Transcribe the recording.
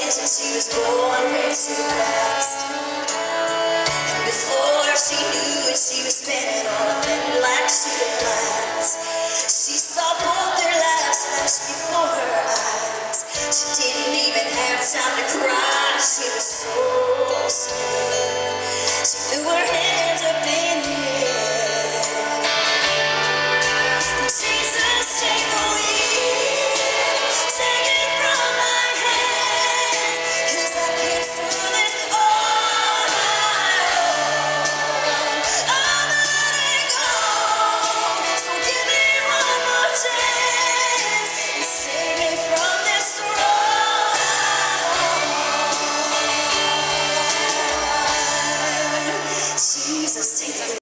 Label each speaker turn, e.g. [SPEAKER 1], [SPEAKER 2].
[SPEAKER 1] days when she was born way too fast. And before she knew it, she was spinning on a thin black sheet of glass.